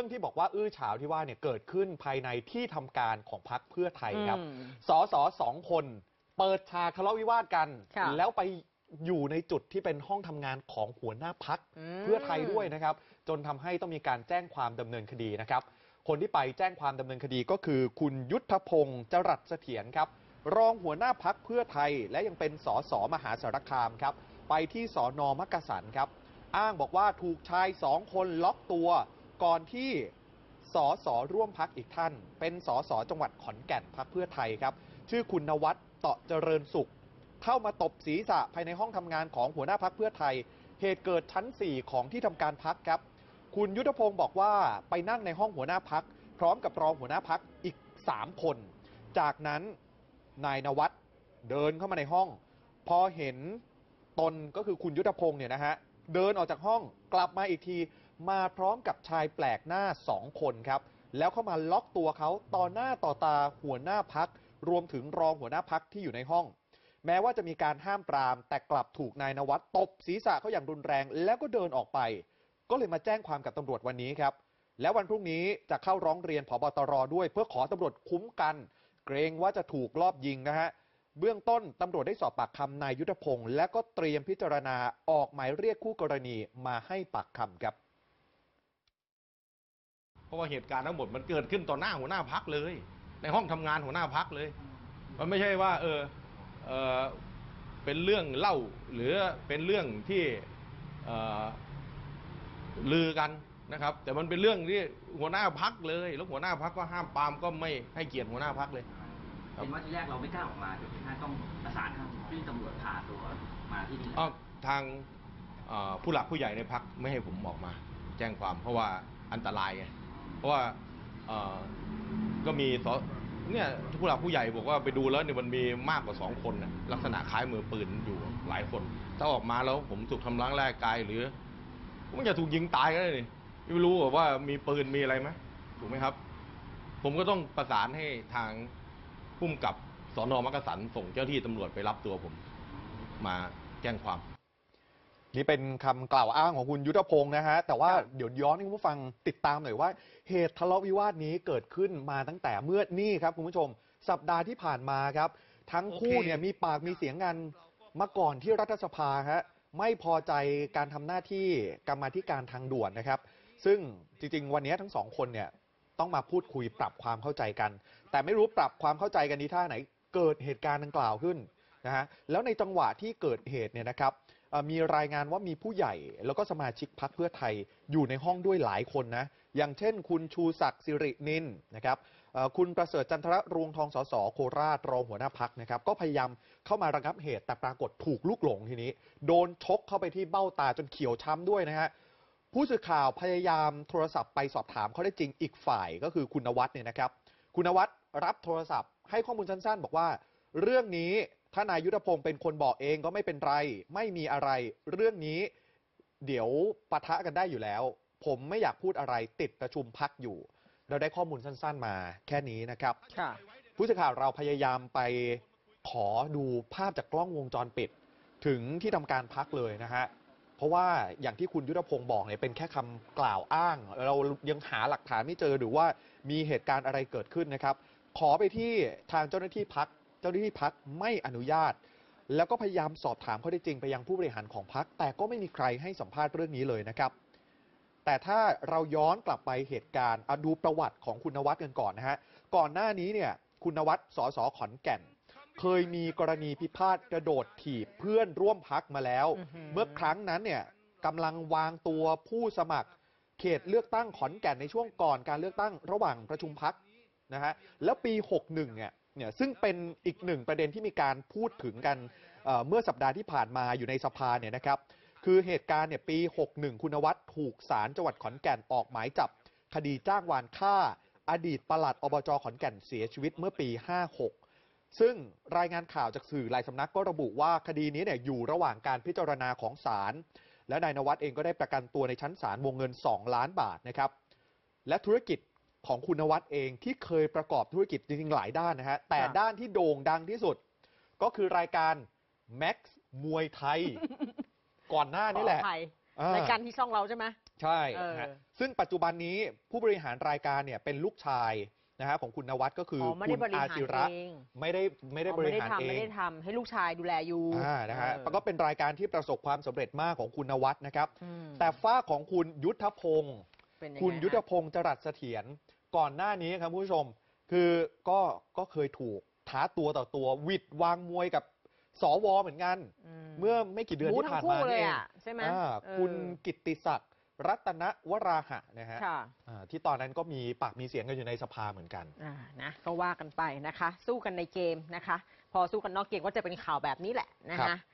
รื่องที่บอกว่าอื้อฉาวที่ว่าเนี่ยเกิดขึ้นภายในที่ทำการของพรรคเพื่อไทยครับสส2 คนเปิดฉากทะเลาะวิวาทกันแล้วไปอยู่ในจุดที่เป็นห้องทำงานของหัวหน้าพรรคเพื่อไทยด้วยนะครับจนทำให้ต้องมีการแจ้งความดำเนินคดีนะครับคนที่ไปแจ้งความดำเนินคดีก็คือคุณยุทธพงศ์จรัสเสถียรครับรองหัวหน้าพรรคเพื่อไทยและยังเป็นสสมหาสารคามครับไปที่สน.มักกะสันครับอ้างบอกว่าถูกชาย2 คนล็อกตัวก่อนที่สสร่วมพรรคอีกท่านเป็นสสจังหวัดขอนแก่นพรรคเพื่อไทยครับชื่อคุณนวัฒน์เตาะเจริญสุขเข้ามาตบศีรษะภายในห้องทำงานของหัวหน้าพรรคเพื่อไทยเหตุเกิดชั้น4ของที่ทำการพรรคครับคุณยุทธพงศ์บอกว่าไปนั่งในห้องหัวหน้าพรรคพร้อมกับรองหัวหน้าพรรคอีก3 คนจากนั้นนายนวัฒน์เดินเข้ามาในห้องพอเห็นตนก็คือคุณยุทธพงศ์เนี่ยนะฮะเดินออกจากห้องกลับมาอีกทีมาพร้อมกับชายแปลกหน้า2 คนครับแล้วเข้ามาล็อกตัวเขาต่อหน้าต่อตาหัวหน้าพรรครวมถึงรองหัวหน้าพรรคที่อยู่ในห้องแม้ว่าจะมีการห้ามปรามแต่กลับถูกนายนวัฒน์ตบศีรษะเขาอย่างรุนแรงแล้วก็เดินออกไปก็เลยมาแจ้งความกับตำรวจวันนี้ครับแล้ววันพรุ่งนี้จะเข้าร้องเรียนผบ.ตร.ด้วยเพื่อขอตำรวจคุ้มกันเกรงว่าจะถูกลอบยิงนะฮะเบื้องต้นตำรวจได้สอบปากคำนายยุทธพงศ์และก็เตรียมพิจารณาออกหมายเรียกคู่กรณีมาให้ปากคำครับเพราะว่าเหตุการณ์ทั้งหมดมันเกิดขึ้นต่อหน้าหัวหน้าพรรคเลยในห้องทำงานหัวหน้าพรรคเลยมันไม่ใช่ว่าเป็นเรื่องเล่าหรือเป็นเรื่องที่ลือกันนะครับแต่มันเป็นเรื่องที่หัวหน้าพรรคเลยแล้วหัวหน้าพรรคก็ห้ามปรามก็ไม่ให้เกียรติหัวหน้าพรรคเลยเห็นว่าที่แรกเราไม่กล้าออกมาจนที่ต้องประสานทางที่ตำรวจพาตัวมาที่นี่ทางผู้หลักผู้ใหญ่ในพรรคไม่ให้ผมออกมาแจ้งความเพราะว่าอันตรายไงเพราะว่าก็มีเนี่ยผู้หลักผู้ใหญ่บอกว่าไปดูแล้วเนี่ยมันมีมากกว่า2 คนนะลักษณะคล้ายมือปืนอยู่หลายคนถ้าออกมาแล้วผมถูกทำร้ายร่างกายหรือมันจะถูกยิงตายก็ได้นี่ไม่รู้ว่ามีปืนมีอะไรไหมถูกไหมครับผมก็ต้องประสานให้ทางผู้กำกับสน.มักกะสันส่งเจ้าที่ตำรวจไปรับตัวผมมาแจ้งความนี่เป็นคำกล่าวอ้างของคุณยุทธพงศ์นะฮะแต่ว่าเดี๋ยวย้อนให้คุณผู้ฟังติดตามหน่อยว่าเหตุทะเลาะวิวาทนี้เกิดขึ้นมาตั้งแต่เมื่อนี่ครับคุณผู้ชมสัปดาห์ที่ผ่านมาครับทั้งคู่เนี่ยมีปากมีเสียงกันมาก่อนที่รัฐสภาฮะไม่พอใจการทำหน้าที่กรรมาธิการทางด่วนนะครับซึ่งจริงๆวันนี้ทั้ง2 คนเนี่ยต้องมาพูดคุยปรับความเข้าใจกันแต่ไม่รู้ปรับความเข้าใจกันนี้ท่าไหนเกิดเหตุการณ์ดังกล่าวขึ้นนะฮะแล้วในจังหวะที่เกิดเหตุเนี่ยนะครับมีรายงานว่ามีผู้ใหญ่แล้วก็สมาชิกพรรคเพื่อไทยอยู่ในห้องด้วยหลายคนนะอย่างเช่นคุณชูศักดิ์สิรินินนะครับคุณประเสริฐจันทรรวงทองสสโคราชรองหัวหน้าพรรคนะครับก็พยายามเข้ามาระงับเหตุแต่ปรากฏถูกลูกหลงทีนี้โดนชกเข้าไปที่เบ้าตาจนเขียวช้ำด้วยนะฮะผู้สื่อข่าวพยายามโทรศัพท์ไปสอบถามเขาได้จริงอีกฝ่ายก็คือคุณนวัฒน์เนี่ยนะครับคุณนวัฒน์รับโทรศัพท์ให้ข้อมูลสั้นๆบอกว่าเรื่องนี้ถ้านายยุทธพงศ์เป็นคนบอกเองก็ไม่เป็นไรไม่มีอะไรเรื่องนี้เดี๋ยวปะทะกันได้อยู่แล้วผมไม่อยากพูดอะไรติดประชุมพรรคอยู่เราได้ข้อมูลสั้นๆมาแค่นี้นะครับผู้สื่อข่าวเราพยายามไปขอดูภาพจากกล้องวงจรปิดถึงที่ทำการพรรคเลยนะฮะเพราะว่าอย่างที่คุณยุทธพงศ์บอกเนี่ยเป็นแค่คำกล่าวอ้างเรายังหาหลักฐานไม่เจอหรือว่ามีเหตุการณ์อะไรเกิดขึ้นนะครับขอไปที่ทางเจ้าหน้าที่พรรคไม่อนุญาตแล้วก็พยายามสอบถามข้อเท็จจริงไปยังผู้บริหารของพรรคแต่ก็ไม่มีใครให้สัมภาษณ์เรื่องนี้เลยนะครับแต่ถ้าเราย้อนกลับไปเหตุการณ์ดูประวัติของคุณนวัฒน์กันก่อนนะฮะก่อนหน้านี้เนี่ยคุณนวัฒน์สสขอนแก่นเคยมีกรณีพิพาทกระโดดถีบเพื่อนร่วมพรรคมาแล้วเมื่อครั้งนั้นเนี่ยกำลังวางตัวผู้สมัครเขตเลือกตั้งขอนแก่นในช่วงก่อนการเลือกตั้งระหว่างประชุมพรรคนะฮะแล้วปี61เนี่ยซึ่งเป็นอีกหนึ่งประเด็นที่มีการพูดถึงกันเมื่อสัปดาห์ที่ผ่านมาอยู่ในสภาเนี่ยนะครับคือเหตุการณ์เนี่ยปี61คุณนวัฒน์ถูกศาลจังหวัดขอนแก่นออกหมายจับคดีจ้างวานฆ่าอดีตปลัดอบจขอนแก่นเสียชีวิตเมื่อปี56ซึ่งรายงานข่าวจากสื่อหลายสำนักก็ระบุว่าคดีนี้เนี่ยอยู่ระหว่างการพิจารณาของศาลและนายนวัฒน์เองก็ได้ประกันตัวในชั้นศาลวงเงิน2 ล้านบาทนะครับและธุรกิจของคุณนวัฒน์เองที่เคยประกอบธุรกิจจริงๆหลายด้านนะฮะแต่ด้านที่โด่งดังที่สุดก็คือรายการ Max มวยไทย ก่อนหน้านี้แหละรายการที่ช่องเราใช่ไหมใช่นะฮะซึ่งปัจจุบันนี้ผู้บริหารรายการเนี่ยเป็นลูกชายนะฮะของคุณนวัดก็คืออไม่คุได้ณบริอาหารจิระเองไม่ได้บริหารเองไม่ได้ทำให้ลูกชายดูแลอยู่นะฮะก็เป็นรายการที่ประสบความสำเร็จมากของคุณนวัดนะครับอืมแต่ฝ้าของคุณยุทธพงศ์เป็นยังไงคุณยุทธฮะพงศ์จรัสเสถียรก่อนหน้านี้ครับคุณผู้ชม คือก็เคยถูกท้าตัวต่อตัววิดวางมวยกับสวเหมือนกัน เมื่อไม่กี่เดือนที่ผ่านมาบู๊ทั้งคู่เลยนี่เองอะใช่ไหมคุณกิตติศักดิ์รัตนวราหะนะฮะค่ะที่ตอนนั้นก็มีปากมีเสียงกันอยู่ในสภาเหมือนกันนะก็ว่ากันไปนะคะ สู้กันในเกมนะคะ พอสู้กันนอกเกมก็จะเป็นข่าวแบบนี้แหละนะครัคะบ